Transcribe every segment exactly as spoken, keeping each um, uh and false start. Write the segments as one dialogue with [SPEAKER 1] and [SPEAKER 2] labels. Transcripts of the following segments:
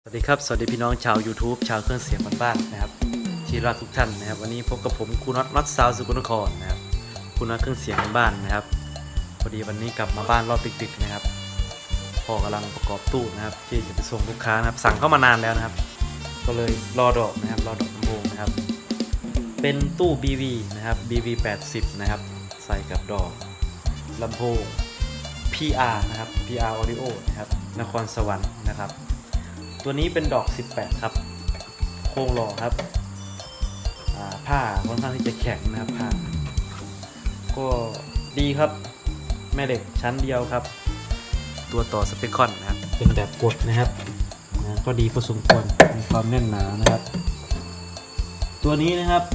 [SPEAKER 1] สวัสดีครับสวัสดีพี่น้องชาว YouTube ชาวเครื่องเสียงบ้านๆนะครับที่รักทุกท่านนะครับวันนี้พบกับผมครูน็อตน็อตซาวสุกุลนครนะครับครูน็อตเครื่องเสียงบ้านนะครับพอดีวันนี้กลับมาบ้านรอบดึกๆนะครับพ่อกำลังประกอบตู้นะครับที่จะไปส่งลูกค้านะครับสั่งเข้ามานานแล้วนะครับก็เลยรอดอกนะครับรอดอกลำโพงนะครับเป็นตู้ บี วี นะครับ บี วี แปดสิบนะครับใส่กับดอกลำโพง พี อาร์ นะครับ พี อาร์ Audio นะครับนครสวรรค์นะครับตัวนี้เป็นดอกสิบแปดครับโครงหล่อครับผ้าค่อนข้างที่จะแข็งนะครับผ้าก็ดีครับแม่เหล็กชั้นเดียวครับตัวต่อสเปคคอนนะครับเป็นแบบกดนะครับนะก็ดีพอสมควรมีความแน่นหนานะครับตัวนี้นะครับ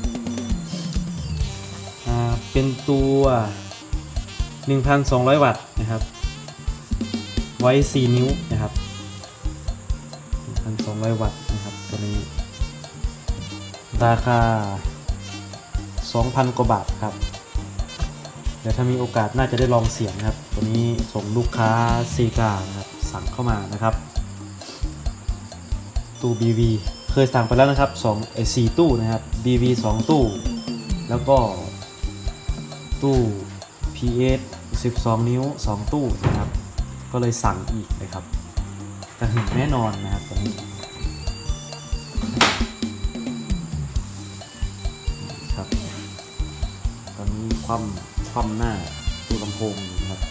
[SPEAKER 1] เป็นตัว หนึ่งพันสองร้อย วัตต์นะครับไว้สี่นิ้วนะครับหนึ่งพันสองร้อย วัตต์นะครับตัวนี้ราคา สองพัน กว่าบาทครับเดี๋ยวถ้ามีโอกาสน่าจะได้ลองเสียงนะครับตัวนี้ส่งลูกค้าซีกานะครับสั่งเข้ามานะครับตู้ บี วี เคยสั่งไปแล้วนะครับสองไอ้สี่ตู้นะครับ บี วี สองตู้แล้วก็ตู้ พี เอส สิบสอง นิ้วสองตู้นะครับก็เลยสั่งอีกเลยครับแต่ถึงแน่นอนนะครับตอนนี้ครับตอนนี้คว่ำคว่ำหน้าตู้ลำโพงนะครับ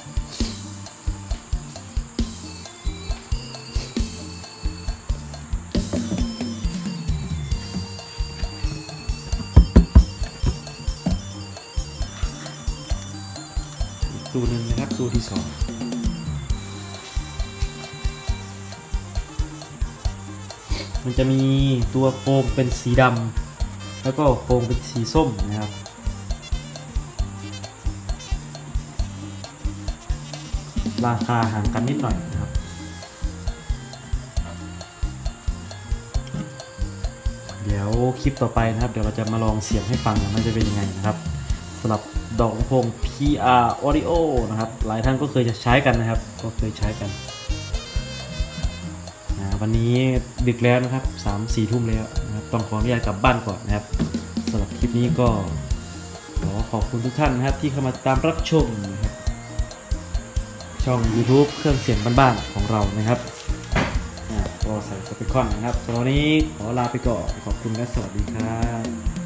[SPEAKER 1] ตู้หนึ่งนะครับตู้ที่สองมันจะมีตัวโครงเป็นสีดำแล้วก็โครงเป็นสีส้มนะครับราคาห่างกันนิดหน่อยนะครับเดี๋ยวคลิปต่อไปนะครับเดี๋ยวเราจะมาลองเสียงให้ฟังว่ามันจะเป็นยังไงนะครับสำหรับดอกลำโพง พี อาร์ Audio นะครับหลายท่านก็เคยจะใช้กันนะครับก็เคยใช้กันวันนี้ดึกแล้วนะครับ สามสี่ ทุ่มแล้วนะครับต้องขออนุญาตกลับบ้านก่อนนะครับสำหรับคลิปนี้ก็ขอขอบคุณทุกท่านนะครับที่เข้ามาตามรับชมนะครับช่อง YouTube เครื่องเสียงบ้านๆของเรานะครับก็ใส่สเปคคอนนะครับสำหรับวันนี้ขอลาไปก่อนขอบคุณและสวัสดีครับ